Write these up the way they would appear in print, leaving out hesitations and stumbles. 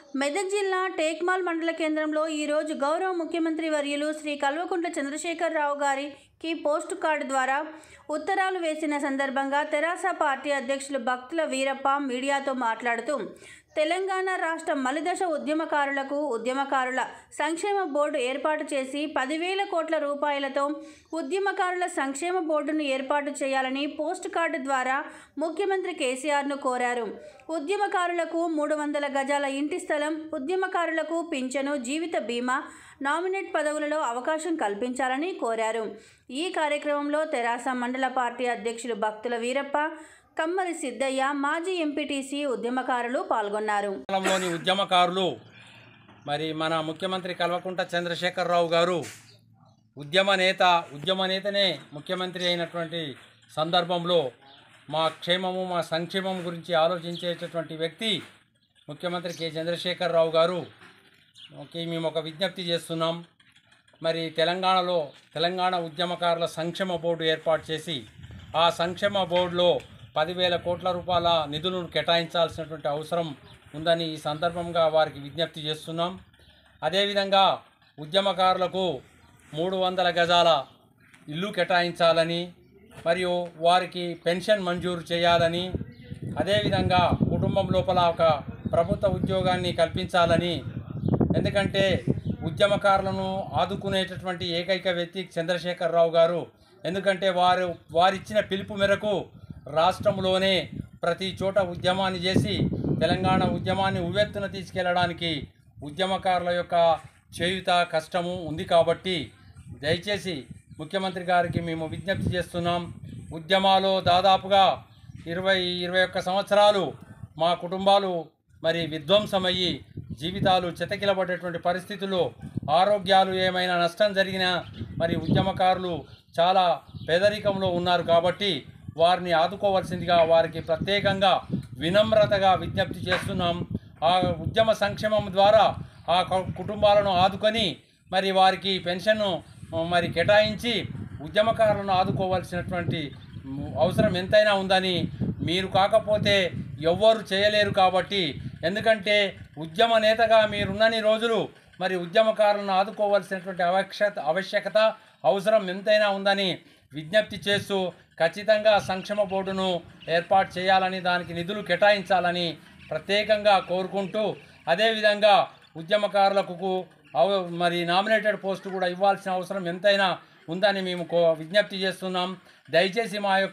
మెదక్ జిల్లా టేక్మాల్ మండల కేంద్రంలో ఈరోజు గౌరవ ముఖ్యమంత్రి వర్యులు శ్రీ కల్వకుంట్ల చంద్రశేఖరరావు గారికి పోస్ట్ కార్డు ద్వారా ఉత్తరాలు వేసిన సందర్భంగా తెరాస పార్టీ అధ్యక్షులు భక్తుల వీరప్ప మీడియాతో మాట్లాడుతూ తెలంగాణ రాష్ట్ర మలిదశ ఉద్యమకారుల సంక్షేమ బోర్డు ఏర్పాటు చేసి 10,000 కోట్ల రూపాయలతో ఉద్యమకారుల సంక్షేమ బోర్డును ఏర్పాటు చేయాలని పోస్ట్ కార్డు ద్వారా ముఖ్యమంత్రి కేసీఆర్ను కోరారు. ఉద్యమకారులకు 300 గజాల ఇంటి స్థలం, ఉద్యమకారులకు పింఛను, జీవిత బీమా, నామినేట్ పదవులలో అవకాశం కల్పించాలని కోరారు. ఈ కార్యక్రమంలో తెరాస మండల పార్టీ అధ్యక్షులు భక్తుల వీరప్ప, కమ్మరి సిద్ధయ్య, మాజీ ఎంపీటీసీ ఉద్యమకారులు పాల్గొన్నారు. ఉద్యమకారులు మరి మన ముఖ్యమంత్రి కల్వకుంట్ల చంద్రశేఖరరావు గారు ఉద్యమ నేతనే ముఖ్యమంత్రి అయినటువంటి సందర్భంలో మా క్షేమము మా సంక్షేమం గురించి ఆలోచించేటటువంటి వ్యక్తి ముఖ్యమంత్రి కె చంద్రశేఖరరావు గారు. మేము ఒక విజ్ఞప్తి చేస్తున్నాం. మరి తెలంగాణ ఉద్యమకారుల సంక్షేమ బోర్డు ఏర్పాటు చేసి ఆ సంక్షేమ బోర్డులో 10,000 కోట్ల రూపాయల నిధులను కేటాయించాల్సినటువంటి అవసరం ఉందని ఈ సందర్భంగా వారికి విజ్ఞప్తి చేస్తున్నాం. అదేవిధంగా ఉద్యమకారులకు 300 గజాల ఇల్లు కేటాయించాలని, మరియు వారికి పెన్షన్ మంజూరు చేయాలని, అదేవిధంగా కుటుంబం లోపల ఒక ప్రభుత్వ ఉద్యోగాన్ని కల్పించాలని, ఎందుకంటే ఉద్యమకారులను ఆదుకునేటటువంటి ఏకైక వ్యక్తి చంద్రశేఖరరావు గారు. ఎందుకంటే వారిచ్చిన పిలుపు మేరకు రాష్ట్రంలోనే ప్రతి చోట ఉద్యమాన్ని చేసి తెలంగాణ ఉద్యమాన్ని ఉవ్వెత్తున తీసుకెళ్లడానికి ఉద్యమకారుల యొక్క చేయుత కష్టము ఉంది. కాబట్టి దయచేసి ముఖ్యమంత్రి గారికి మేము విజ్ఞప్తి చేస్తున్నాం. ఉద్యమాలు దాదాపుగా 20-21 సంవత్సరాలు మా కుటుంబాలు మరి విధ్వంసమయ్యి జీవితాలు చితకిలబడేటువంటి పరిస్థితుల్లో ఆరోగ్యాలు ఏమైనా నష్టం జరిగినా మరి ఉద్యమకారులు చాలా పేదరికంలో ఉన్నారు. కాబట్టి వారిని ఆదుకోవాల్సిందిగా వారికి ప్రత్యేకంగా వినమ్రతగా విజ్ఞప్తి చేస్తున్నాం. ఆ ఉద్యమ సంక్షేమం ద్వారా ఆ కుటుంబాలను ఆదుకొని మరి వారికి పెన్షన్ను మరి కేటాయించి ఉద్యమకారులను ఆదుకోవాల్సినటువంటి అవసరం ఎంతైనా ఉందని, మీరు కాకపోతే ఎవ్వరు చేయలేరు. కాబట్టి ఎందుకంటే ఉద్యమ నేతగా మీరున్నన్ని రోజులు మరి ఉద్యమకారులను ఆదుకోవాల్సినటువంటి ఆవశ్యకత అవసరం ఎంతైనా ఉందని విజ్ఞప్తి చేస్తూ ఖచ్చితంగా సంక్షేమ బోర్డును ఏర్పాటు చేయాలని, దానికి నిధులు కేటాయించాలని ప్రత్యేకంగా కోరుకుంటూ, అదేవిధంగా ఉద్యమకారులకు మరి నామినేటెడ్ పోస్టు కూడా ఇవ్వాల్సిన అవసరం ఎంతైనా ఉందని మేము విజ్ఞప్తి చేస్తున్నాం. దయచేసి మా యొక్క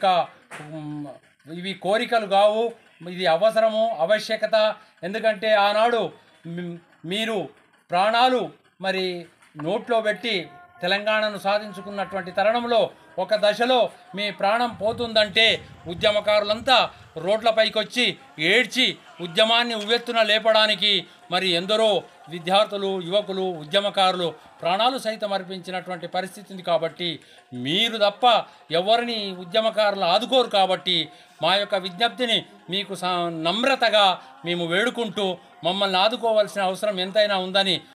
ఇవి కోరికలు కావు, ఇది అవసరము, ఆవశ్యకత. ఎందుకంటే ఆనాడు మీరు ప్రాణాలు మరి నోట్లో పెట్టి తెలంగాణను సాధించుకున్నటువంటి తరుణంలో ఒక దశలో మీ ప్రాణం పోతుందంటే ఉద్యమకారులంతా రోడ్లపైకి వచ్చి ఏడ్చి ఉద్యమాన్ని ఉవ్వెత్తున లేపడానికి మరి ఎందరో విద్యార్థులు, యువకులు, ఉద్యమకారులు ప్రాణాలు సైతం అర్పించినటువంటి పరిస్థితి ఉంది. కాబట్టి మీరు తప్ప ఎవరిని ఉద్యమకారులు ఆదుకోరు. కాబట్టి మా యొక్క విజ్ఞప్తిని మీకు నమ్రతగా మేము వేడుకుంటూ మమ్మల్ని ఆదుకోవాల్సిన అవసరం ఎంతైనా ఉందని